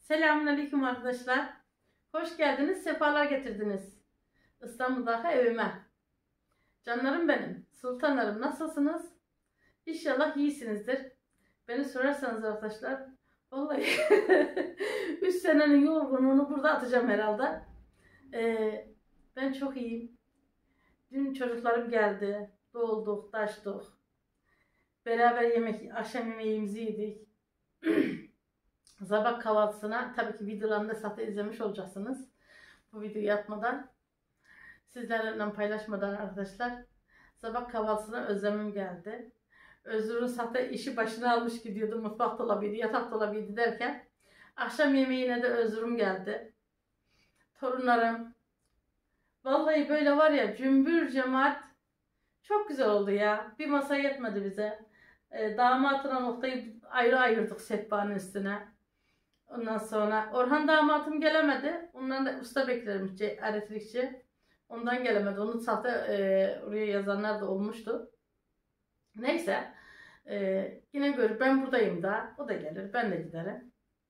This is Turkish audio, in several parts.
Selamünaleyküm arkadaşlar. Hoş geldiniz, sefalar getirdiniz. İstanbul'daki evime. Canlarım benim, sultanlarım nasılsınız? İnşallah iyisinizdir. Beni sorarsanız arkadaşlar, vallahi 3 senenin yorgunluğunu burada atacağım herhalde. Ben çok iyiyim. Dün çocuklarım geldi, dolduk, taştık. Beraber akşam yemeğimizi yedik. Sabah kahvaltısına tabii ki videolarını da izlemiş olacaksınız. Bu videoyu yapmadan, sizlerle paylaşmadan arkadaşlar. Sabah kahvaltısına Özlem'im geldi. Özgür'ün sahte işi başına almış gidiyordu. Mutfak dolabıydı, yatak dolabıydı derken. Akşam yemeğine de Özgür'üm geldi. Torunlarım. Vallahi böyle var ya, cümbür cemaat. Çok güzel oldu ya. Bir masa yetmedi bize. Damatına noktayı ayrı ayırdık sehpanın üstüne. Ondan sonra Orhan damatım gelemedi. Ondan da usta beklerim, elektrikçi. Ondan gelemedi. Onu sahte oraya yazanlar da olmuştu. Neyse. Yine görür. Ben buradayım da. O da gelir. Ben de giderim.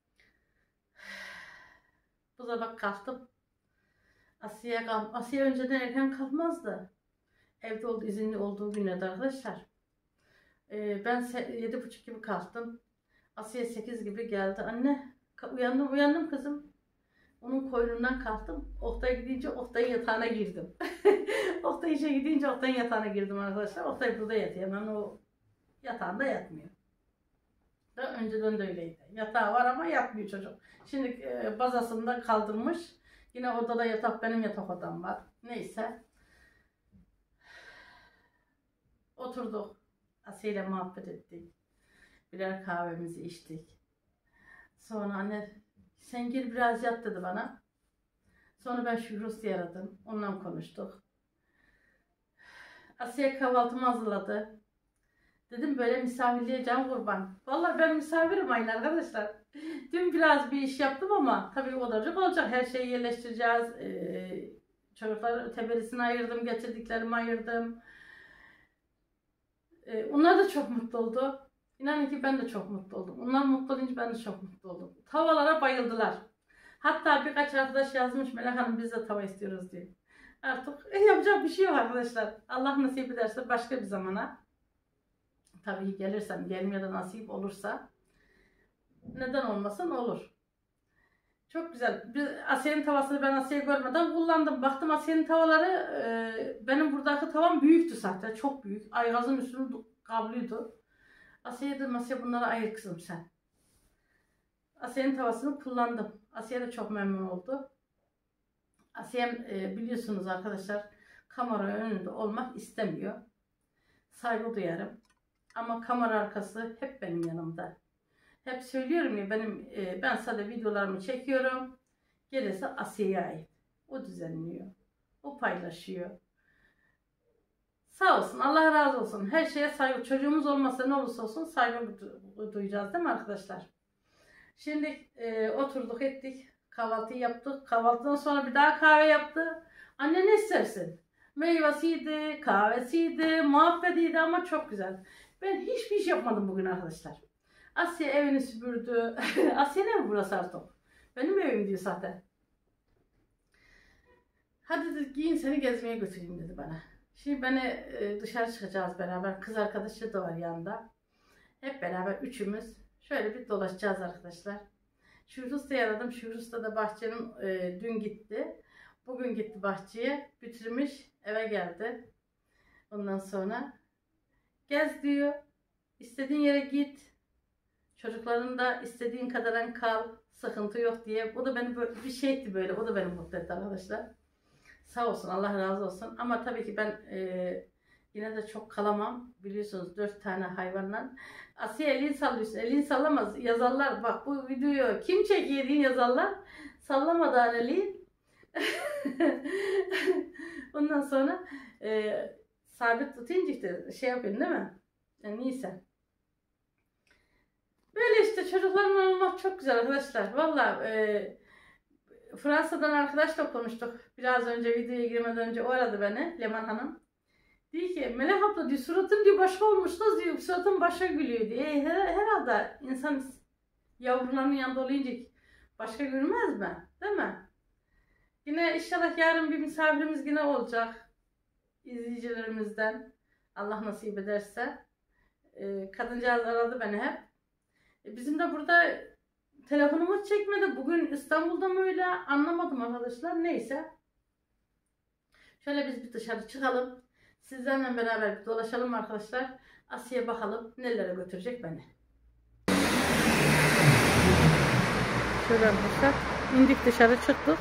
Bu sabah kalktım. Asiye önceden erken kalkmazdı. Evde izinli olduğu günlerde arkadaşlar. Ben 7:30 gibi kalktım. Asiye 8 gibi geldi. Anne uyandım kızım. Onun koynundan kalktım. Oktay gidince Oktay'ın yatağına girdim. Oktay işe gidince Oktay'ın yatağına girdim arkadaşlar. Oktay burada yatıyor. Hemen o yatağında yatmıyor. Daha önceden de öyleydi. Yatağı var ama yatmıyor çocuk. Şimdi bazasında kaldırmış. Yine odada yatak, benim yatak odam var. Neyse. Oturduk. Asiye ile muhabbet ettik. Birer kahvemizi içtik. Sonra anne sen gir biraz yat dedi bana. Sonra ben Şükrü'yü aradım. Onunla konuştuk. Asiye kahvaltımı hazırladı. Dedim böyle misafirliğe can kurban. Vallahi ben misafirim aynı arkadaşlar. Dün biraz bir iş yaptım ama tabii olacak. Her şeyi yerleştireceğiz. Çocukların teberisini ayırdım. Getirdiklerimi ayırdım. Onlar da çok mutlu oldu. İnanın ki ben de çok mutlu oldum. Onlar mutlu olunca ben de çok mutlu oldum. Tavalara bayıldılar. Hatta birkaç arkadaş yazmış, Melek Hanım biz de tava istiyoruz diye. Artık yapacak bir şey yok arkadaşlar. Allah nasip ederse başka bir zamana. Tabii gelirsem, gelmeye de nasip olursa. Neden olmasın, olur. Çok güzel. Asiye'nin tavasını ben Asiye görmeden kullandım. Baktım Asiye'nin tavaları, benim buradaki tavam büyüktü zaten. Çok büyük. Aygazın üstünü kablıydı. Asiye dedim, Asiye bunları ayır kızım sen. Asiye'nin tavasını kullandım. Asiye de çok memnun oldu. Asiye biliyorsunuz arkadaşlar, kamera önünde olmak istemiyor. Saygı duyarım. Ama kamera arkası hep benim yanımda. Hep söylüyorum ya, ben sadece videolarımı çekiyorum. Gerisi Asiye'ye ait. O düzenliyor. O paylaşıyor. Sağ olsun, Allah razı olsun. Her şeye saygı. Çocuğumuz olmasa ne olursa olsun saygı duyacağız değil mi arkadaşlar? Şimdi oturduk ettik. Kahvaltıyı yaptık. Kahvaltıdan sonra bir daha kahve yaptı. Anne ne istersin? Meyvesiydi, kahvesiydi, muhabbetiydi ama çok güzel. Ben hiçbir iş yapmadım bugün arkadaşlar. Asiye evini süpürdü. Asiye ne mi burası artık? Benim evim diyor zaten. Hadi dedi, giyin seni gezmeye götüreyim dedi bana. Şimdi beni dışarı çıkacağız beraber. Kız arkadaşı da var yanında. Hep beraber üçümüz şöyle bir dolaşacağız arkadaşlar. Şükrü'yü aradım. Şükrü da bahçenin dün gitti. Bugün gitti bahçeye. Bitirmiş. Eve geldi. Ondan sonra gez diyor. İstediğin yere git. Çocukların da istediğin kadar kal. Sıkıntı yok diye. O da beni böyle bir şeydi böyle. O da beni mutlu etti arkadaşlar. Sağ olsun. Allah razı olsun. Ama tabii ki ben yine de çok kalamam. Biliyorsunuz 4 tane hayvanla. Asiye elini sallıyorsun. Elini sallamaz. Yazarlar. Bak bu videoyu kim çekiyor diye yazarlar. Sallamadan elini. Ondan sonra sabit tutunca işte şey yapıyorsun değil mi? Yani neyse. Böyle işte çocuklarla olmak çok güzel arkadaşlar. Valla Fransa'dan arkadaşla konuştuk. Biraz önce videoya girmeden önce o aradı beni. Leman Hanım. Diyor ki Melek abla diyor suratın diyor başka olmuş nasıl diyor suratın başa gülüyor diyor. Herhalde insan yavrularının yanında olunca Başka gülmez mi? Değil mi? Yine inşallah yarın bir misafirimiz yine olacak. İzleyicilerimizden. Allah nasip ederse. Kadıncağız aradı beni hep. Bizim de burada telefonumuz çekmedi. Bugün İstanbul'da mı öyle anlamadım arkadaşlar. Neyse. Şöyle biz bir dışarı çıkalım. Sizlerle beraber bir dolaşalım arkadaşlar. Asya'ya bakalım nelere götürecek beni. Şöyle arkadaşlar indik dışarı çıktık.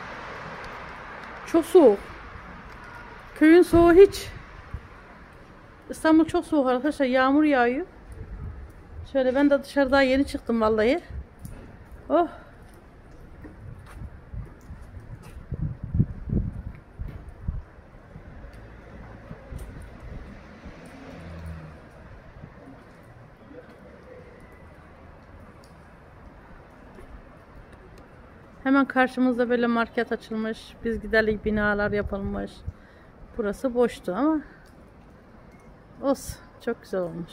Çok soğuk. Köyün soğuğu hiç. İstanbul çok soğuk arkadaşlar. Yağmur yağıyor. Şöyle ben de dışarıda yeni çıktım vallahi. Oh. Hemen karşımızda böyle market açılmış. Biz giderlik binalar yapılmış. Burası boştu ama olsun. Çok güzel olmuş.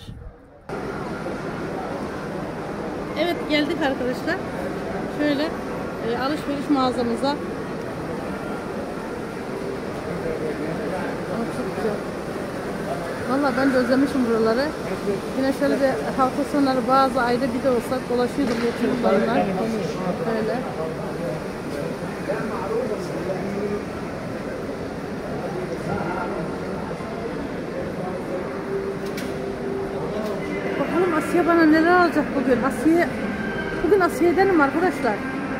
Evet geldik arkadaşlar. Şöyle alışveriş mağazamıza. Çok güzel. Vallahi ben de özlemişim buraları. Yine şöyle bir hafta sonları bazı ayda bir de olsak dolaşıyorduk bu çocuklarla. Böyle. Bakalım Asya bana neler alacak bugün. Bugün Asya'danım arkadaşlar.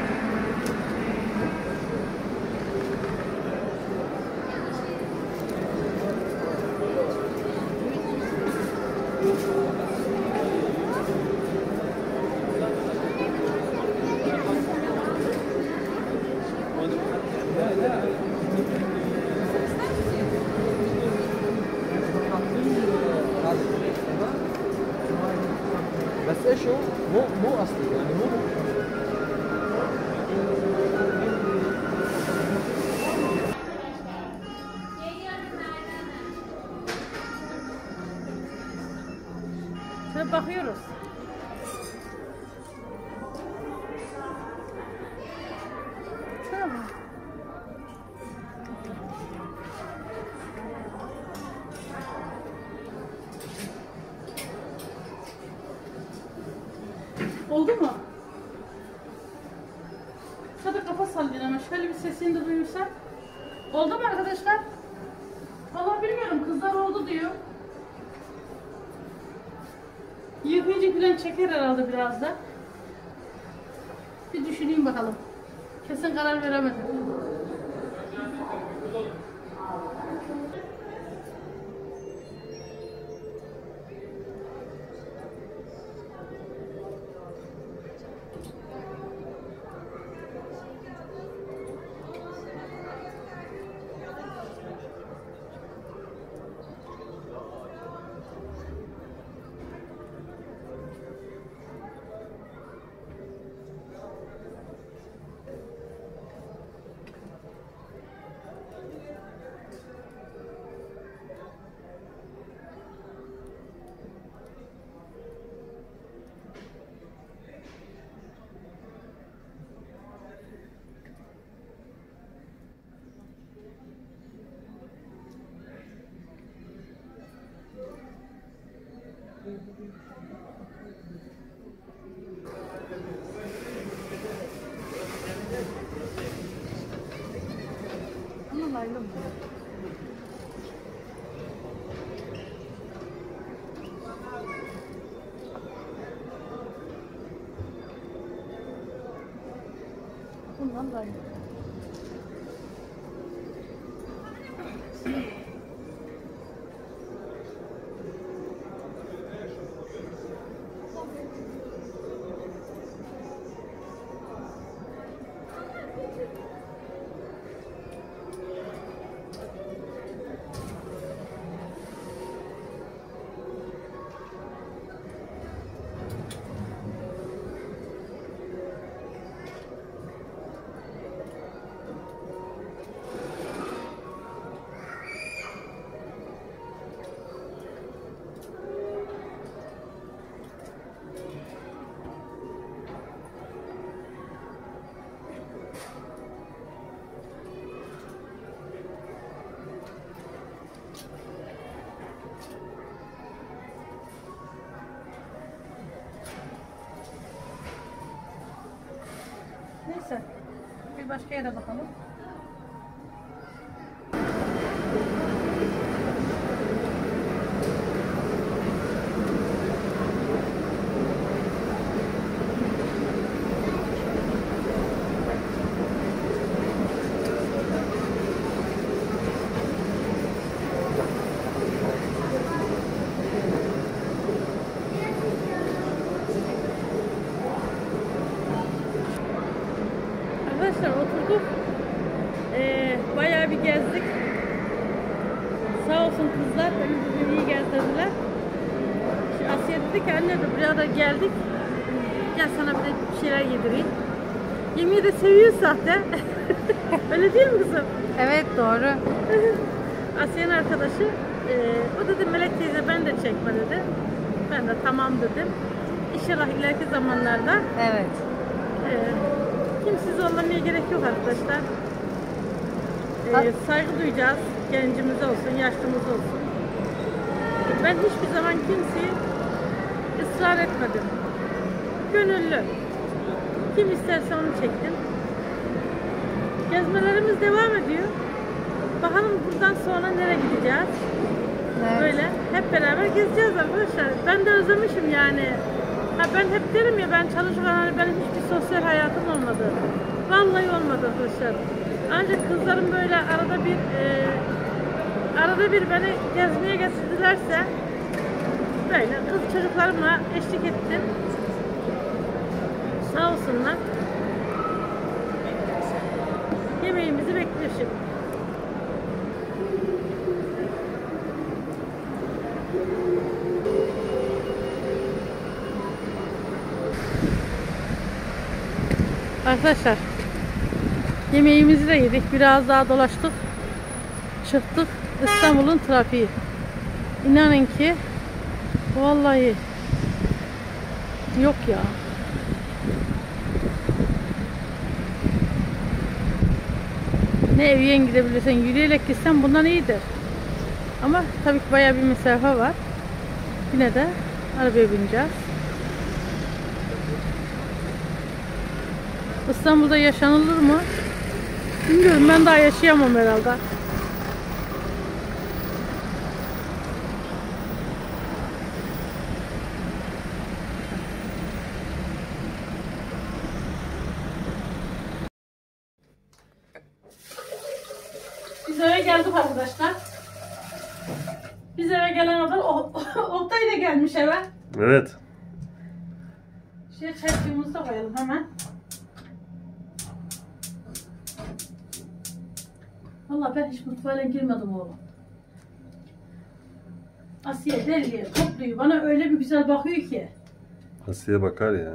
بس ايش هو مو اصلي يعني مو Şöyle bakıyoruz. Şöyle bak. Oldu mu? Şöyle kafa sallıyor ama şöyle bir sesini de duyursak. Oldu mu arkadaşlar? Vallahi bilmiyorum, kızlar oldu diyor. Yıkayıcı falan çeker herhalde biraz da. Bir düşüneyim bakalım. Kesin karar veremedim. Ama layla mı? Bundan layla. Neyse. Bir başka yere bakalım. Arkadaşlar oturduk. Bayağı bir gezdik. Sağ olsun kızlar beni bugün iyi gezdirdiler. Şimdi Asiye dedi ki anne de buraya da geldik. Gel sana bir de bir şeyler yedireyim. Yemeği de seviyor zaten. Öyle değil mi kızım? Evet doğru. Asiye'nin arkadaşı. O dedi Melek teyze ben de çekme dedi. Ben de tamam dedim. İnşallah ileriki zamanlarda Evet. kimsiz olmamaya gerek yok arkadaşlar. Saygı duyacağız. Gencimiz olsun, yaşlımız olsun. Ben hiçbir zaman kimseyi ısrar etmedim. Gönüllü. Kim isterse onu çektim. Gezmelerimiz devam ediyor. Bakalım buradan sonra nereye gideceğiz. Evet. Böyle hep beraber gezeceğiz arkadaşlar. Ben de özlemişim yani. Ha ben hep derim ya ben çalışırken hani benim hiçbir sosyal hayatım olmadı. Vallahi olmadı arkadaşlar. Ancak kızlarım böyle arada bir beni gezmeye getirdilerse böyle kız çocuklarımla eşlik ettim. Sağ olsunlar. Yemeğimizi bekliyor şimdi. Arkadaşlar yemeğimizi de yedik. Biraz daha dolaştık. Çıktık. İstanbul'un trafiği. İnanın ki vallahi yok ya. Ne evyen gidebilirsen yürüyerek gitsen bundan iyidir. Ama tabii ki bayağı bir mesafe var. Yine de arabaya bineceğiz. İstanbul'da yaşanılır mı? Bilmiyorum, ben daha yaşayamam herhalde. Biz eve geldik arkadaşlar. Biz eve gelen adam Oktay da gelmiş eve. Evet. Şöyle çektiğimizi de koyalım hemen. Vallahi ben hiç mutfağa girmedim oğlum. Asiye deliye topluyor. Bana öyle bir güzel bakıyor ki. Asiye bakar ya.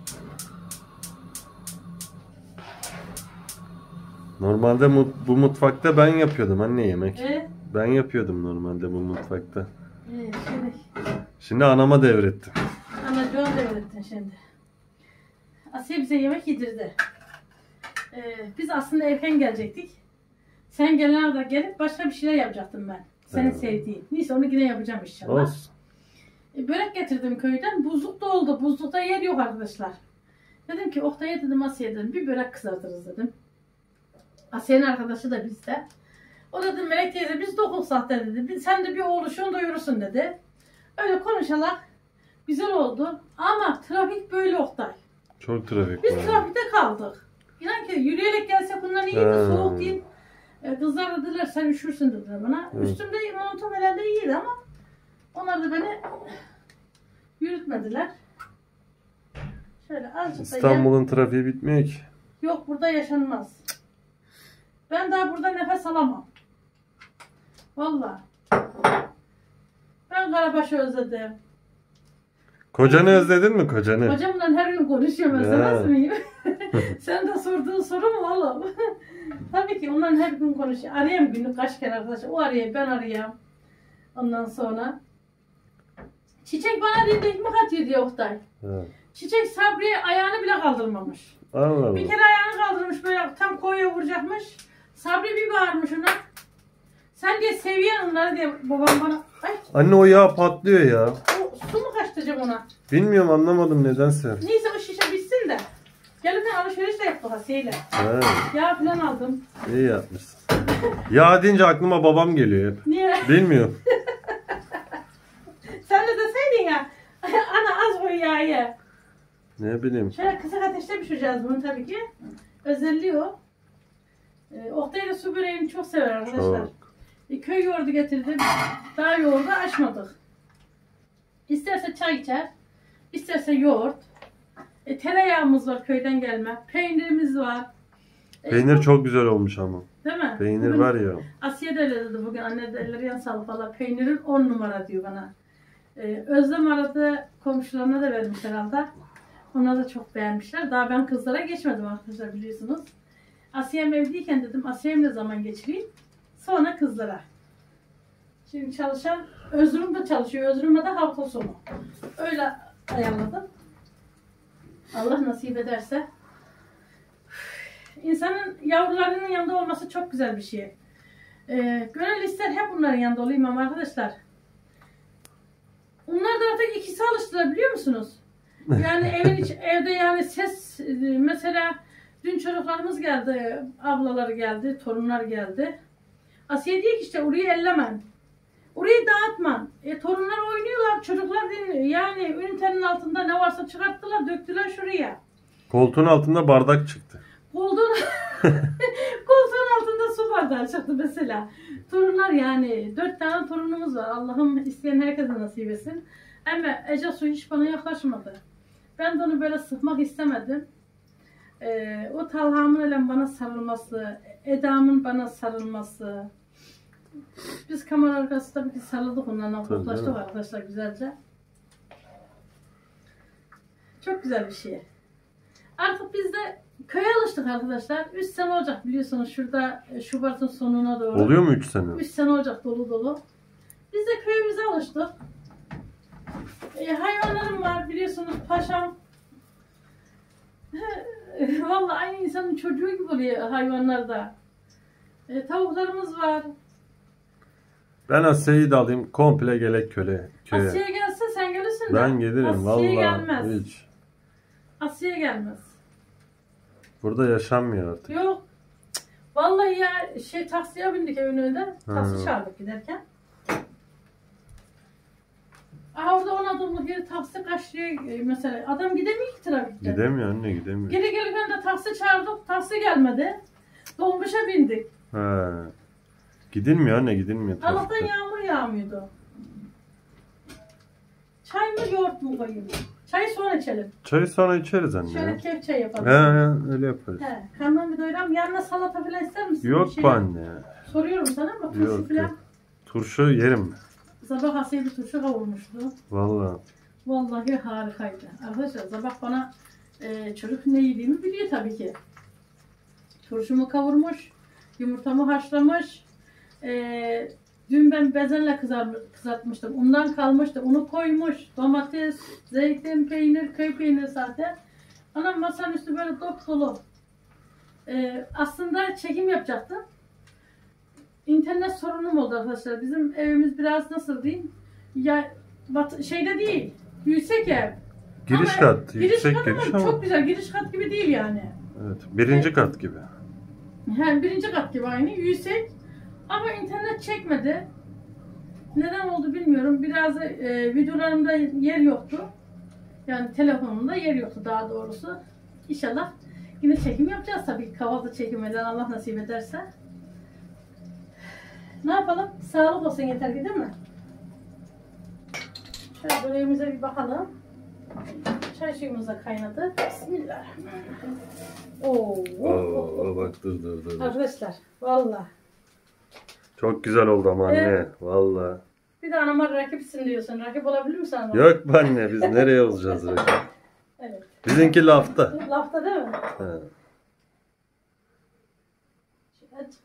Normalde bu mutfakta ben yapıyordum anne yemek. Ben yapıyordum normalde bu mutfakta. Şimdi anama devrettim. Anacığına devrettin şimdi. Asiye bize yemek yedirdi. Biz aslında erken gelecektik. Sen gelene kadar gelip başka bir şeyler yapacaktım ben. Senin sevdiğin. Neyse onu yine yapacağım inşallah. Olsun. Börek getirdim köyden. Buzluk da oldu. Buzlukta yer yok arkadaşlar. Dedim ki Oktay'a dedim, Asiye dedim bir börek kızartırız dedim. Asiye'nin arkadaşı da bizde. O dedi Melek teyze biz dokunsak dedi. Sen de bir oğluşunu doyurursun dedi. Öyle konuşarak güzel oldu. Ama trafik böyle Oktay. Çok trafik Biz var. trafikte kaldık. İnan ki yürüyerek gelsek bundan iyiydi. Soğuk değil. Kızlar dediler sen üşürsün dediler bana. Evet. Üstümde montum herhalde iyiydi ama onlar da beni yürütmediler. Şöyle azıcık İstanbul'un trafiği bitmiyor ki. Yok burada yaşanmaz. Ben daha burada nefes alamam. Vallahi. Ben Karabaş'ı özledim. Kocanı özledin mi kocanı? Hocamla her gün konuşuyorum, özlemez miyim? Sen de sorduğun soru mu oğlum? Tabii ki ondan her gün konuşuyor. Arayayım günlük kaç kere arkadaşlar. O arayayım, ben arayayım. Ondan sonra. Çiçek bana diye ekmek atıyor diyor Oktay. Evet. Çiçek Sabri'ye ayağını bile kaldırmamış. Allah Allah. Bir kere ayağını kaldırmış böyle tam koyuya vuracakmış. Sabri bir bağırmış ona. Sen diye seviyen onları diye babam bana. Ay Anne o yağ patlıyor ya. o su mu kaçtı ona? Bilmiyorum, anlamadım nedense. Neyse o şişe bitsin de. Gelirken alışveriş de yaptık aldık Asiye'yle. He, Yağ falan aldım. iyi yapmışsın. Ya deyince aklıma babam geliyor hep. Niye? Bilmiyorum. Sen de deseydin ya. Ana az koy yağı. Ne bileyim. Şöyle kısık ateşte pişireceğiz bunu tabii ki. Özelliği o. Oktay da su böreğini çok sever arkadaşlar. Çok. Köy yoğurdu getirdi. Daha yoğurdu açmadık. İsterse çay içer. İsterse yoğurt. Tereyağımız var köyden gelme. Peynirimiz var. Peynir çok güzel olmuş ama. Değil mi? Peynir Bugün var ya. Asiye de öyle dedi bugün. Anne de elleri yan sağlık valla. Peynirin 10 numara diyor bana. Özlem aradı. Komşularına da vermiş herhalde. Onlar da çok beğenmişler. Daha ben kızlara geçmedim arkadaşlar biliyorsunuz. Asiye'm evdeyken dedim Asiye'mle zaman geçireyim. Sonra kızlara. Şimdi çalışan Özrüm de çalışıyor. Özrüm'le de hafta sonu. Öyle ayarladım. Allah nasip ederse. İnsanın yavrularının yanında olması çok güzel bir şey. Gönül ister hep bunların yanında olayım ama arkadaşlar. Onlar da artık ikisi alıştılar biliyor musunuz? Yani evde yani ses mesela dün çocuklarımız geldi, ablaları geldi, torunlar geldi. Asiye diyor ki işte orayı ellemen. Orayı dağıtman. Torunlar oynuyorlar, çocuklar dinliyor. Yani ünitenin altında ne varsa çıkarttılar, döktüler şuraya. Koltuğun altında bardak çıktı. Koltuğun altında su bardağı çıktı mesela. Torunlar yani 4 tane torunumuz var. Allah'ım isteyen herkese nasip etsin. Ama Ece su hiç bana yaklaşmadı. Ben de onu böyle sıkmak istemedim. O Talham'ın öyle bana sarılması, Eda'mın bana sarılması. Biz kamera arkası tabii ki sarıldık onlarla, koklaştık arkadaşlar güzelce. Çok güzel bir şey. Artık biz de köye alıştık arkadaşlar. 3 sene olacak biliyorsunuz şurada Şubat'ın sonuna doğru. Oluyor mu 3 sene? 3 sene olacak dolu dolu. Biz de köyümüze alıştık. Hayvanlarım var biliyorsunuz paşam. Vallahi aynı insanın çocuğu gibi oluyor hayvanlarda. Tavuklarımız var. Ben Asya'yı da alayım komple gelek köye. Asya'ya gelse sen gelirsin de. Ben gelirim Asya'ya vallahi. gelmez. Hiç. Asya'ya gelmez. Burada yaşanmıyor artık. Yok. Vallahi ya taksiye bindik evin önünde. Taksi çağırdık giderken. Orada 10 adımlık yeri taksi kaç liraya mesela. Adam gidemiyor ki trafikte. Gidemiyor anne gidemiyor. Geri gelirken de taksi çağırdık. Taksi gelmedi. Dolmuşa bindik. He. Gidilmiyor anne gidilmiyor. Allah'tan trafikte. yağmur yağmıyordu. Çay mı yoğurt mu koyayım? Çayı sonra içelim. Çayı sonra içeriz anne. Şöyle Ya. keyif çay yapalım. He öyle yaparız. Karnımı doyuram. Yanına salata falan ister misin? Yok Bir şey be anne. soruyorum sana ama turşu Yok falan. yok. Turşu yerim. Sabah Asiye bir turşu kavurmuştu. Vallahi. Vallahi harikaydı. Arkadaşlar sabah bana çocuk ne yediğimi biliyor tabii ki. Turşumu kavurmuş, yumurtamı haşlamış. Dün ben bezenle kızartmıştım. Undan kalmıştı. Unu koymuş. Domates, zeytin, peynir, köy peyniri zaten. Anam masanın üstü böyle dop dolu. Aslında çekim yapacaktım. İnternet sorunum oldu arkadaşlar. Bizim evimiz biraz nasıl diyeyim? Ya şeyde değil. Yüksek ev. Giriş Ama kat. Giriş Yüksek kat giriş ama ama. çok güzel. Giriş kat gibi değil yani. Evet. Birinci kat gibi. Yani birinci kat gibi aynı. Yüksek. Ama internet çekmedi. Neden oldu bilmiyorum. Biraz videolarımda yer yoktu. Yani telefonumda yer yoktu daha doğrusu. İnşallah yine çekim yapacağız tabii ki. Kahvaltı çekimlerden Allah nasip ederse. Ne yapalım? Sağlık olsun yeter ki değil mi? Şöyle böreğimize bir bakalım. Çay suyumuz da kaynadı. Bismillahirrahmanirrahim. Oo. Bak dur. Arkadaşlar valla. Çok güzel oldu ama anne. Evet. Vallahi. Bir de anama rakipsin diyorsun. Rakip olabilir misin anama? Yok be anne biz nereye olacağız rakip? Evet. Bizimki lafta. Lafta değil mi? He. Azıcık.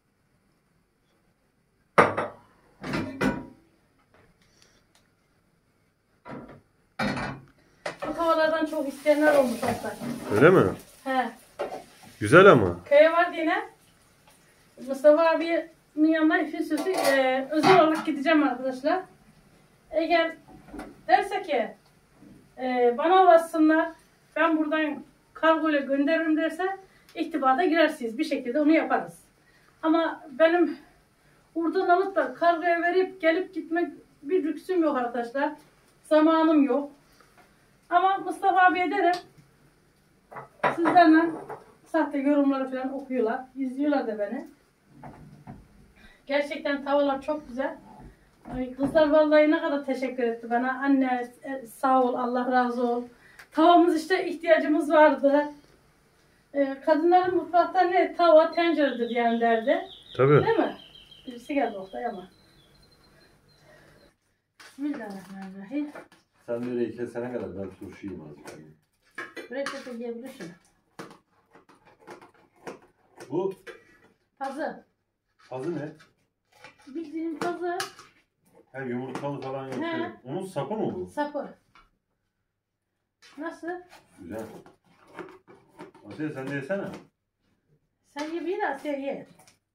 Bu tavalardan çok isteyenler olmuş hatta. Öyle mi? He. Güzel ama. Köye var yine. Mustafa abimin yanına Füsun'u özel olarak gideceğim arkadaşlar. Eğer derse ki bana ulaşsınlar, ben buradan kargo ile gönderirim derse ihtibata girersiniz. Bir şekilde onu yaparız. Ama benim buradan alıp da kargoya verip gelip gitmek bir lüksüm yok arkadaşlar. Zamanım yok. Ama Mustafa abiye derim. Sizlerle sahte yorumları falan okuyorlar. İzliyorlar da beni. Gerçekten tavalar çok güzel. Ay, kızlar vallahi ne kadar teşekkür etti bana. Anne sağ ol, Allah razı ol. Tavamız işte ihtiyacımız vardı. Kadınların mutfakta ne? Tava, tenceredir yani derdi. Tabii. Değil mi? Birisi geldi ortaya ama. Bismillahirrahmanirrahim. Sen böyle kesene kadar ben turşu yiyeyim azıcık. Reçete yiyebilirsin. Bu Pazı. pazı ne? Bildiğin pazı. Ha, yumurtalı falan He. yapıyor. Onun sapı mı bu? Sapı. Nasıl? Güzel. Asiye sen de yesene. Sen ye bir Asya ye.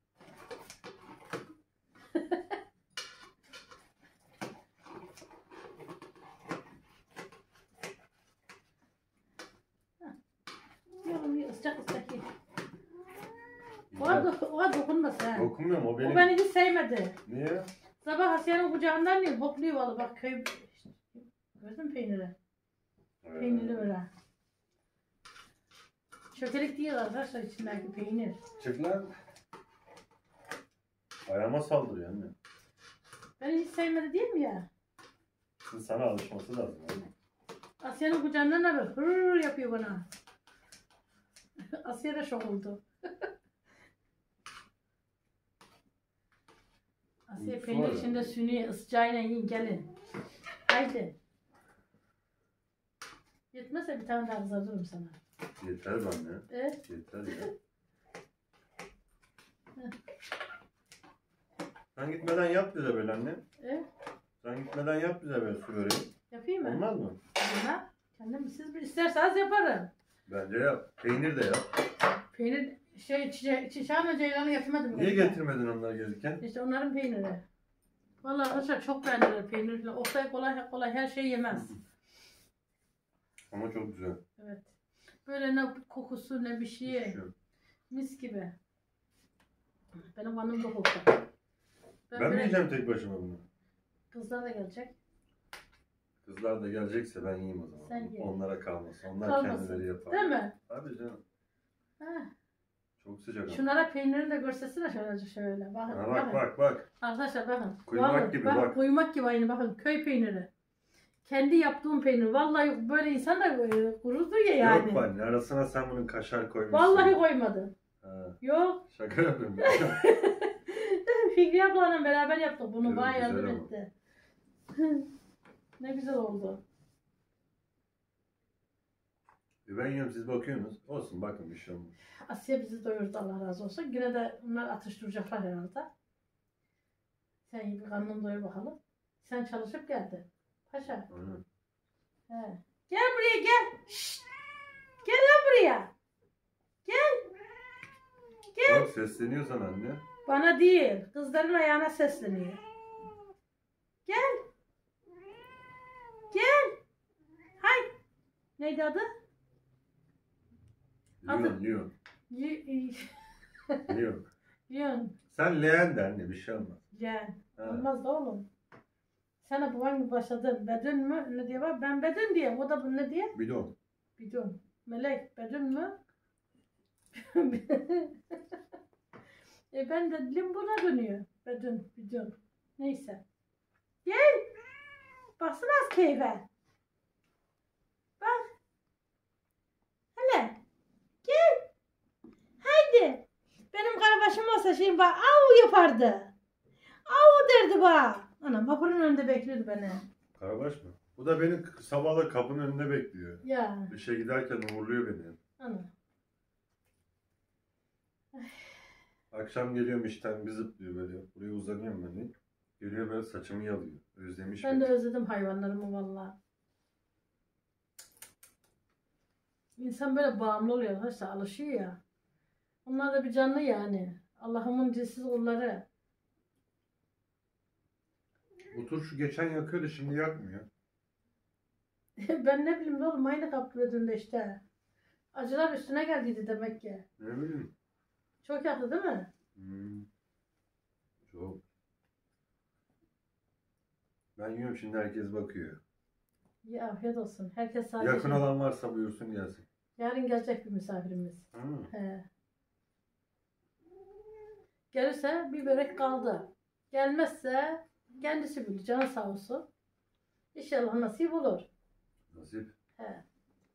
Yok ıscak ıscak ye. O dokunma sen. Dokunmuyorum o benim. O beni hiç sevmedi. Niye? Sabah Asya'nın kucağından değil, hopluyor valla bak köy. Gördün mü peyniri? Peynirli böyle. Çökelik değil arkadaşlar içindeki peynir. Çıklar. Ayağıma saldırıyor anne. Beni hiç sevmedi değil mi ya? Şimdi sana alışması lazım anne. Asya'nın kucağından da böyle hırr yapıyor bana. Asya da şok oldu. Asya Uykusu peynir var içinde ya. sünüyor, ıscağıyla yiyin gelin. Haydi. Yetmezse bir tane daha hazırlarım sana. Yeter anne. Evet. Yeter ya. Sen gitmeden yap bize böyle anne. Evet. Sen gitmeden yap bize böyle su böreği. Yapayım mı? Olmaz mı? Buna kendim siz bir isterseniz yaparım. Bence yap. Peynir de yap. Peynir çiçeğimle ceylanı getirmedim. Niye getirmedin onları gelirken? İşte onların peyniri. Vallahi arkadaşlar çok beğendiler peynirle. Oktay kolay kolay her şey yemez. Ama çok güzel. Evet. Böyle ne kokusu ne bir şey. Pişiyor. Mis gibi. Benim kanım da koktu. Ben böyle- mi yiyeceğim tek başıma bunu? Kızlar da gelecek. Kızlar da gelecekse ben yiyeyim o zaman. Sen ye. Onlara kalmasın. Onlar Kalmasın. kendileri yapar. Değil mi? Tabii canım. Ha. Çok sıcak ama. Şunlara peynirini de göstersene şöyle. Bakın. Ha, bakın. bak. Arkadaşlar bakın. Kuymak Vallahi, gibi, bakın, bak. Kuymak gibi aynı bakın. Köy peyniri. Kendi yaptığım peynir. Vallahi böyle insan da kururdu ya yani. Yok anne arasına sen bunun kaşar koymuşsun. Vallahi koymadım. Ha, Yok. şaka yapıyorum. Fikri ablayla beraber yaptık bunu. Evet, Bana güzel yardım ama. etti. Ne güzel oldu. Ben yiyorum siz bakıyorsunuz. Olsun bakın bir şey olmaz. Asya bizi doyurdu Allah razı olsun. Yine de bunlar atıştıracaklar herhalde. Sen iyi bir karnını doyur bakalım. Sen çalışıp geldin. Paşa. Aynen. He. Gel buraya gel. Şşt. Gel lan buraya. Bak sesleniyorsan anne. Bana değil. Kızların ayağına sesleniyor. Gel. Gel. Hay. Neydi adı? Adı- Leon. Leon. Yön. Sen leğen de anne bir şey olmaz. Gel. Ha. Olmaz da oğlum. Sana baban gibi başladın. Bedün mü? Ne diye var? Ben bedün diyeyim. O da bu ne diye? Bidon. Bidon. Melek bedün mü? Ben de dilim buna dönüyor. Bedün, bidon. Neyse. Gel. Baksana az keyfe. Bak. Hele. Gel. Haydi. Benim karabaşım olsa şimdi bak av yapardı. Av derdi bak. Anam vapurun önünde bekliyordu beni. Karabaş mı? Bu da beni sabahla kapının önünde bekliyor. Ya. İşe giderken uğurluyor beni. Anam. Akşam geliyorum işten bir zıplıyor böyle. Buraya uzanıyorum ben de. Geliyor böyle saçımı yalıyor. Özlemiş Ben de beni. özledim hayvanlarımı valla. İnsan böyle bağımlı oluyor arkadaşlar. Alışıyor ya. Onlar da bir canlı yani. Allah'ımın cinsiz kulları. Bu turşu geçen yakıyordu şimdi yakmıyor. Ben ne bileyim oğlum aynı kaplı ödünde işte. Acılar üstüne geldiydi demek ki. Ne bileyim. Çok yaktı değil mi? Çok. Ben yiyorum şimdi herkes bakıyor. Ya afiyet olsun. Herkes sadece... Yakın olan varsa buyursun gelsin. Yarın gelecek bir misafirimiz. He. Gelirse bir börek kaldı. Gelmezse kendisi bilir. Canı sağ olsun. İnşallah nasip olur. Nasip. He.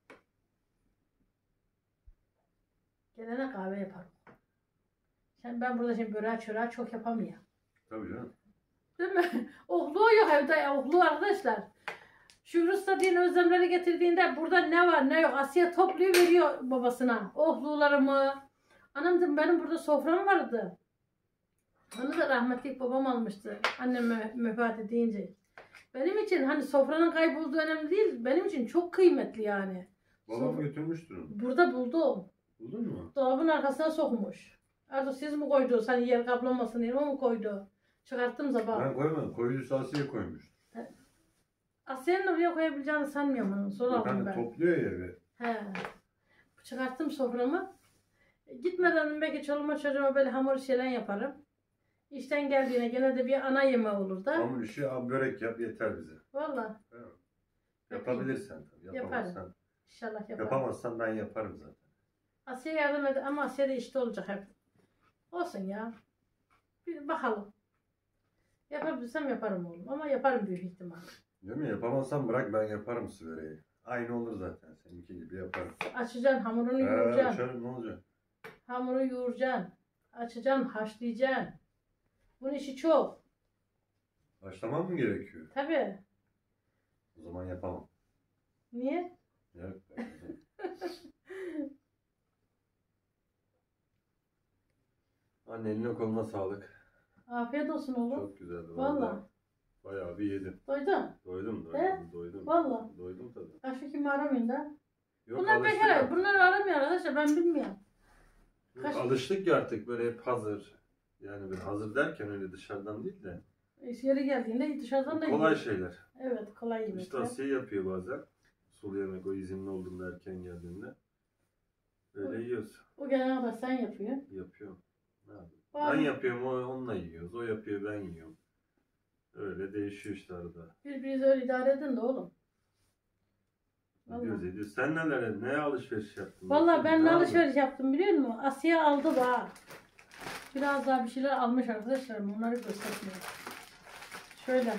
Gelene kahve yaparım. Ben burada şimdi böreği çöreği çok yapamıyorum. Tabii canım. Değil mi? Ohluğu yok evde ya. Ohluğu arkadaşlar. Şu Rus dediğin özlemleri getirdiğinde burada ne var ne yok Asya topluyor veriyor babasına. Ohluğlarımı. Anam dedim benim burada sofram vardı. Onu da rahmetli babam almıştı. Annem vefat edince. Benim için hani sofranın kaybolduğu önemli değil. Benim için çok kıymetli yani. Babam götürmüştür onu. Burada buldum. Buldun mu? Dolabın arkasına sokmuş. Artık siz mi koydunuz? Hani yer kaplamasın diye o mu koydu? Çıkarttım sabah. Ben koymadım. Koyucusu Asya'ya koymuş. Asya'nın oraya koyabileceğini sanmıyorum onu. Soralım ben. Topluyor ya evi. He. Çıkarttım soframı. Gitmeden belki çoluğuma çocuğuma böyle hamur şeyler yaparım. İşten geldiğine gene de bir ana yemeği olur da. Hamur işi börek yap yeter bize. Valla. Evet. Yapabilirsen tabii. Yapamazsan. İnşallah yaparım. Yapamazsan ben yaparım zaten. Asya'ya yardım eder ama Asya'da işte olacak hep. Olsun ya. Bir bakalım. Yapabilirsem yaparım oğlum. Ama yaparım büyük ihtimal. Değil mi? Yapamazsan bırak ben yaparım süreyi. Aynı olur zaten. Seninki gibi yaparım. Açacaksın hamurunu yoğuracaksın. Açarım ne olacak? Hamuru yoğuracaksın. Açacaksın, haşlayacaksın. Bunun işi çok. Haşlamam mı gerekiyor? Tabii. O zaman yapamam. Niye? Yok. Anne eline koluna sağlık. Afiyet olsun oğlum. Çok güzeldi. Vallahi. Bayağı bir yedim. Doydun. Doydum. He? Doydum. Vallahi. Doydum tabii. Başka kimi aramayın da. Yok, Bunlar alıştık bekar. artık. Bunları aramıyor arkadaşlar. Ben bilmiyorum. Yok, alıştık ya artık böyle hep hazır. Yani böyle hazır derken öyle dışarıdan değil de. Yeri geldiğinde dışarıdan da Kolay yiyor. şeyler. Evet kolay yemekler. İşte Asya yapıyor bazen. Sulu yemek o izinli olduğunda erken geldiğinde. Öyle yiyoruz. O gelene kadar sen yapıyorsun. Yapıyorum. Ne yapayım? Var Ben mı? yapıyorum onunla yiyoruz. O yapıyor ben yiyorum. Öyle değişiyor işte arada. Birbirinizi öyle idare edin de oğlum. Ediyoruz ediyoruz. Sen neye alışveriş yaptın? Vallahi ben ne aldın? alışveriş yaptım biliyor musun? Asya aldı bana. Biraz daha bir şeyler almış arkadaşlarım. Onları göstermiyorum. Şöyle.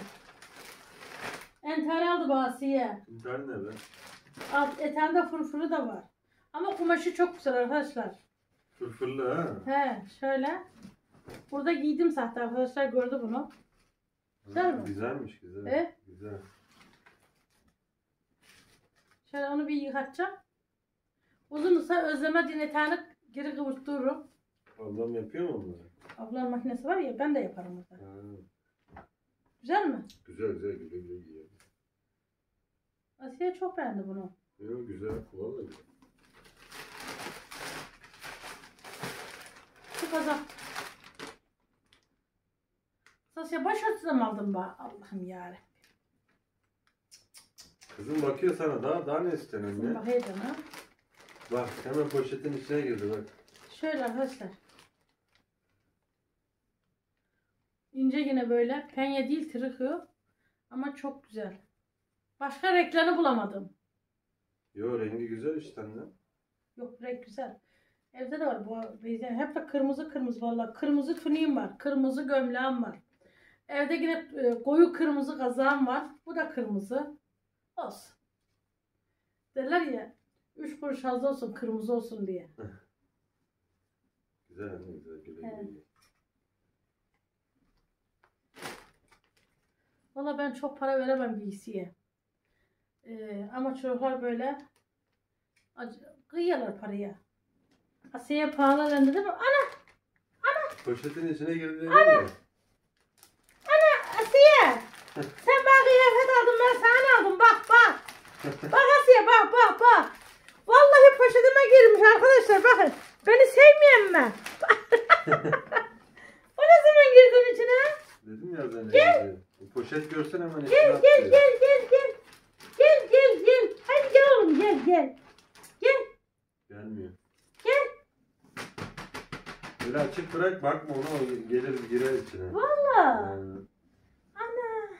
Enter aldı bana Asya. İnternet ne be? Etende fırfırı da var. Ama kumaşı çok güzel arkadaşlar. Fırfırlı ha. He şöyle. Burada giydim sahte arkadaşlar gördü bunu. Güzel mi? Güzelmiş güzel. He? Güzel. Şöyle onu bir yıkatacağım. Uzunsa özleme diye eteni geri kıvırttırırım. Ablam yapıyor mu onları? Ablam makinesi var ya ben de yaparım orada. Ha. Güzel mi? Güzel güle güle giyiyor. Asiye çok beğendi bunu. Yok güzel. Vallahi güzel. Şu kazak. Sasya başörtüsü mi aldın be? Allah'ım yarabbim. Kızım bakıyor sana daha ne istenen Şimdi ne? bakayım ha. Bak hemen poşetin içine girdi bak. Şöyle arkadaşlar. İnce yine böyle. Penye değil tırıkıyor. Ama çok güzel. Başka renklerini bulamadım. Yo rengi güzel işte anne. Yok renk güzel. Evde de var bu benzer. Hep de kırmızı kırmızı vallahi. Kırmızı tuniğim var. Kırmızı gömleğim var. Evde yine koyu kırmızı kazağım var. Bu da kırmızı. Olsun. Derler ya 3 kuruş fazla olsun kırmızı olsun diye. Güzel anne güzel güle Evet. güle. Valla ben çok para veremem giysiye. Ama çocuklar böyle kıyıyorlar paraya. Asiye pahalı dendi değil mi? Ana! Poşetin içine girdi. Ana! Asiye! Sen bana kıyafet aldın ben sana aldım bak bak. Bak Asiye bak. Vallahi poşetime girmiş arkadaşlar bakın. Beni sevmeyen mi? O ne zaman girdin içine? Dedim ya az önce. Gel. Bu poşet görsen hemen içine Gel. atlıyor. Gel. Hadi gel oğlum gel. Gel Böyle açık bırak bakma ona o gelir girer içine. Valla. Yani, Ana.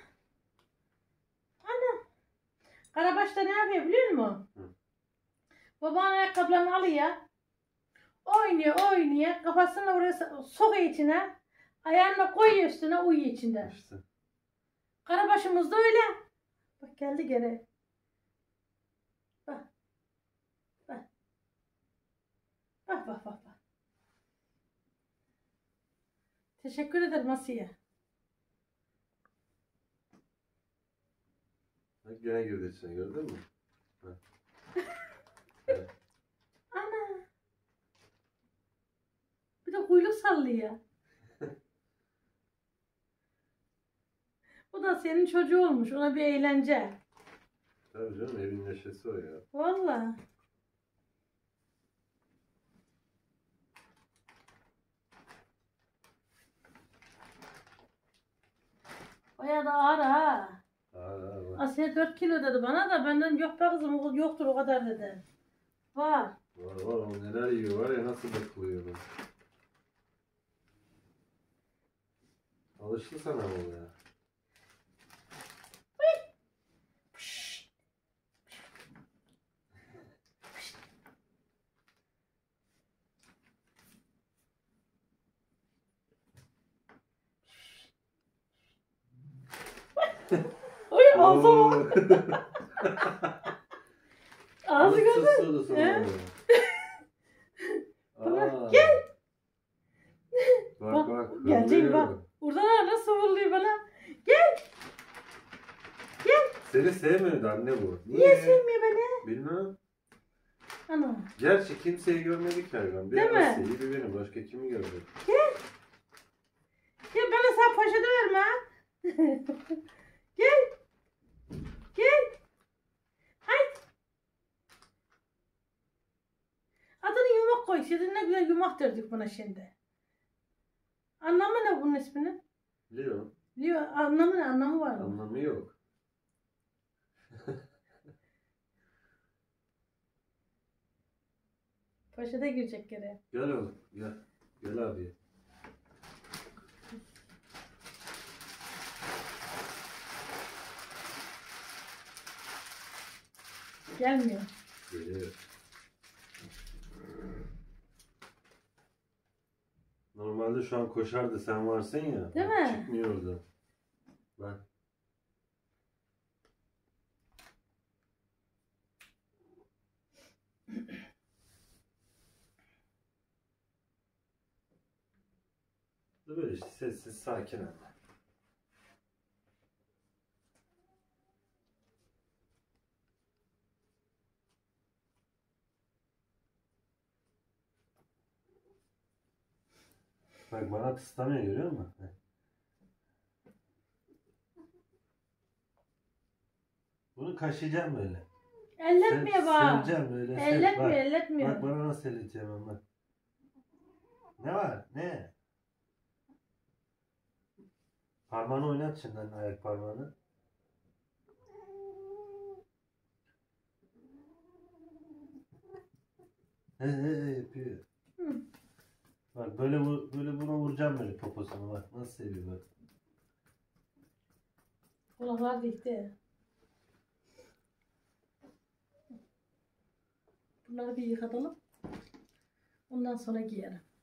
Ana. Karabaş'ta ne yapıyor biliyor musun? Hı. Babanın ayakkabılarını alıyor. Oynuyor. Kafasını oraya sokuyor içine. Ayağını koyuyor üstüne uyuyor içinde. işte. Karabaşımız da öyle. Bak geldi geri. Bak. Bak. Bak. Teşekkür ederim Asiye. Bak gene girdi içine gördün mü? Ana. Bir de kuyruk sallıyor. Bu da senin çocuğu olmuş. Ona bir eğlence. Tabii canım evin neşesi o ya. Vallahi. Bayağı da ağır ha. Var. Asiye 4 kilo dedi bana da benden yok be kızım yoktur o kadar dedi. Var. Var o neler yiyor var ya nasıl bakılıyor bu. Alıştı sana o ya. Oy ağzı bak. Ağzı gördün. He? Gel. Bak. Gelecek hırlıyor. bak. Buradan nasıl vuruluyor bana. Gel. Seni sevmiyordu anne bu. Niye sevmiyor beni? Bilmem. Ana. Gerçi kimseyi görmedik hayvan. Bir Değil mi? Asya'yı bir benim. Başka kimi gördük? Gel bana sen poşeti verme ha. Gel. Haydi. Adını yumak koy. Şimdi ne güzel yumak derdik buna şimdi. Anlamı ne bunun isminin? Leo. Leo anlamı ne? Anlamı var mı? Anlamı yok. Poşete girecek geri. Gel oğlum. Gel. Gel abi. Gelmiyor. Geliyor. Normalde şu an koşardı sen varsın ya. Değil mi? Çıkmıyor orada. Bak. Böyle işte sessiz sakin ama. Bak bana tıslamıyor görüyor musun? Heh. Bunu kaşıyacağım böyle. Elletmiyor bak. Seveceğim böyle. Elletmiyor, Bak. elletmiyor. Bak bana nasıl elleteceğim ben bak. Ne var? Ne? Parmağını oynat şimdi anne, ayak parmağını. He yapıyor. Hı. Bak böyle böyle buna vuracağım böyle poposunu bak nasıl seviyor bak. Kulaklar dikti. Bunları bir yıkatalım. Ondan sonra giyelim.